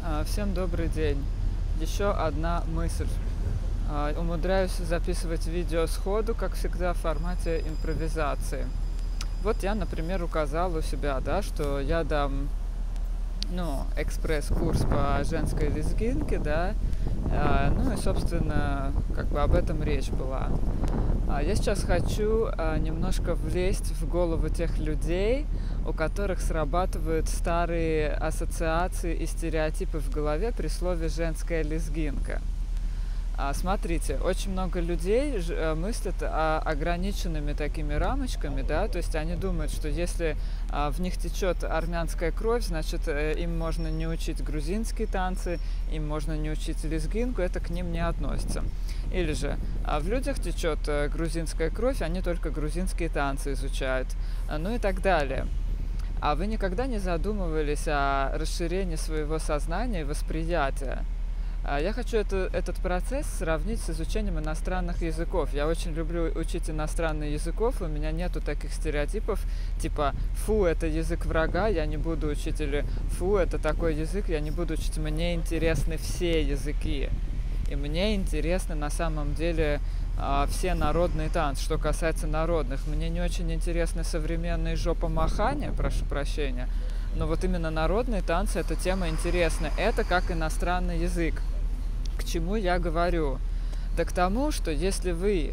Всем добрый день. Еще одна мысль. Умудряюсь записывать видео сходу, как всегда, в формате импровизации. Вот я, например, указала у себя, да, что я дам, экспресс-курс по женской лезгинке, да, ну и, собственно, как бы об этом речь была. Я сейчас хочу немножко влезть в голову тех людей, у которых срабатывают старые ассоциации и стереотипы в голове при слове «женская лезгинка». Смотрите, очень много людей мыслят ограниченными такими рамочками, да, то есть они думают, что если в них течет армянская кровь, значит, им можно не учить грузинские танцы, им можно не учить лезгинку, это к ним не относится. Или же в людях течет грузинская кровь, они только грузинские танцы изучают, ну и так далее. А вы никогда не задумывались о расширении своего сознания и восприятия? Я хочу этот процесс сравнить с изучением иностранных языков. Я очень люблю учить иностранные языков, у меня нету таких стереотипов, типа «фу, это язык врага, я не буду учить», или «фу, это такой язык, я не буду учить». Мне интересны все языки, и мне интересны на самом деле все народные танцы. Что касается народных, мне не очень интересны современные жопомахания, прошу прощения, но вот именно народные танцы, эта тема интересна. Это как иностранный язык. К чему я говорю? Да к тому, что если вы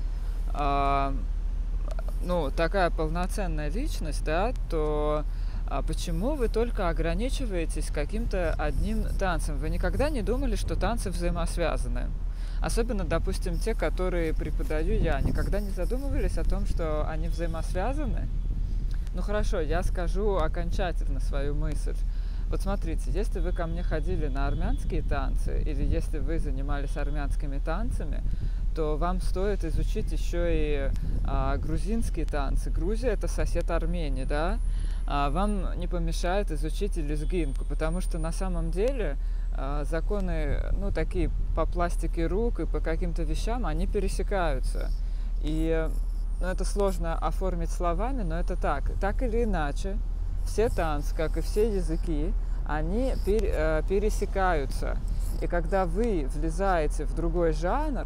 такая полноценная личность, да, то почему вы только ограничиваетесь каким-то одним танцем? Вы никогда не думали, что танцы взаимосвязаны? Особенно, допустим, те, которые преподаю я, никогда не задумывались о том, что они взаимосвязаны? Ну хорошо, я скажу окончательно свою мысль. Вот смотрите, если вы ко мне ходили на армянские танцы, или если вы занимались армянскими танцами, то вам стоит изучить еще и грузинские танцы. Грузия – это сосед Армении, да? Вам не помешает изучить и лезгинку, потому что на самом деле законы, такие по пластике рук и по каким-то вещам, они пересекаются. И это сложно оформить словами, но это так. Так или иначе, все танцы, как и все языки, они пересекаются. И когда вы влезаете в другой жанр,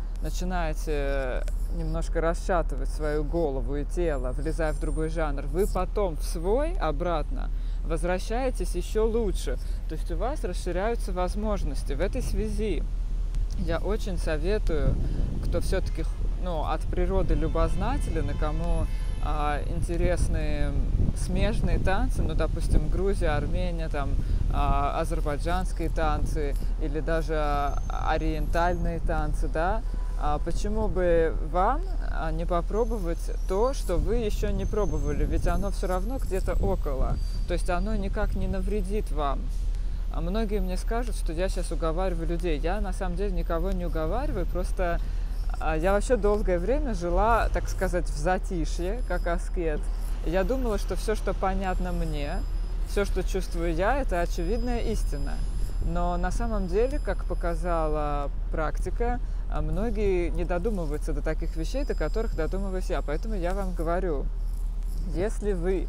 начинаете немножко расшатывать свою голову и тело, влезая в другой жанр, вы потом в свой обратно возвращаетесь еще лучше. То есть у вас расширяются возможности. В этой связи я очень советую, кто все-таки от природы любознателен и кому интересны смежные танцы, допустим, Грузия, Армения, азербайджанские танцы или даже ориентальные танцы, да, почему бы вам не попробовать то, что вы еще не пробовали, ведь оно все равно где-то около, то есть оно никак не навредит вам. Многие мне скажут, что я сейчас уговариваю людей. Я на самом деле никого не уговариваю, просто я вообще долгое время жила, так сказать, в затишье, как аскет. Я думала, что все, что понятно мне, все, что чувствую я, это очевидная истина. Но на самом деле, как показала практика, многие не додумываются до таких вещей, до которых додумываюсь я. Поэтому я вам говорю, если вы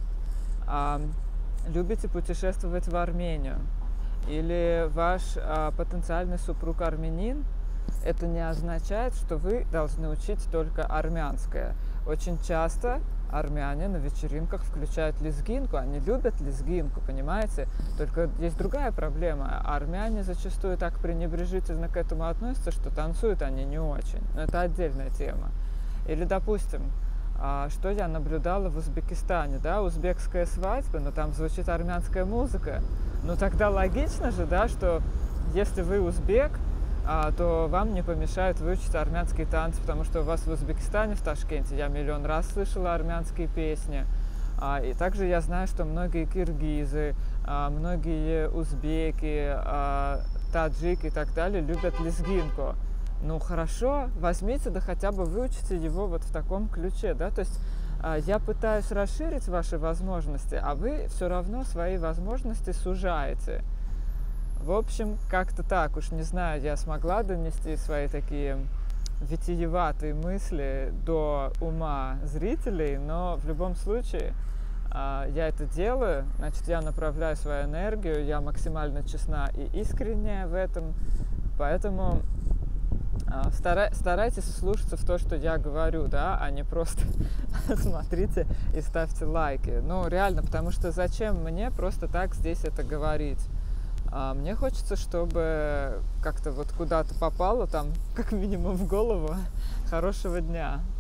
любите путешествовать в Армению, или ваш потенциальный супруг армянин, это не означает, что вы должны учить только армянское. Очень часто армяне на вечеринках включают лезгинку, они любят лезгинку, понимаете? Только есть другая проблема. Армяне зачастую так пренебрежительно к этому относятся, что танцуют они не очень. Но это отдельная тема. Или, допустим, что я наблюдала в Узбекистане, да, узбекская свадьба, но там звучит армянская музыка. Тогда логично же, да, что если вы узбек, то вам не помешают выучить армянские танцы, потому что у вас в Узбекистане, в Ташкенте, я миллион раз слышала армянские песни. И также я знаю, что многие киргизы, многие узбеки, таджики и так далее любят лезгинку. Хорошо, возьмите, да хотя бы выучите его вот в таком ключе, да, то есть я пытаюсь расширить ваши возможности, а вы все равно свои возможности сужаете. В общем, как-то так, уж не знаю, я смогла донести свои такие витиеватые мысли до ума зрителей, но в любом случае я это делаю, значит, я направляю свою энергию, я максимально честна и искренняя в этом, поэтому старайтесь слушаться в то, что я говорю, да, а не просто смотрите и ставьте лайки. Ну, реально, потому что зачем мне просто так здесь это говорить? Мне хочется, чтобы как-то вот куда-то попало, там, как минимум в голову. Хорошего дня!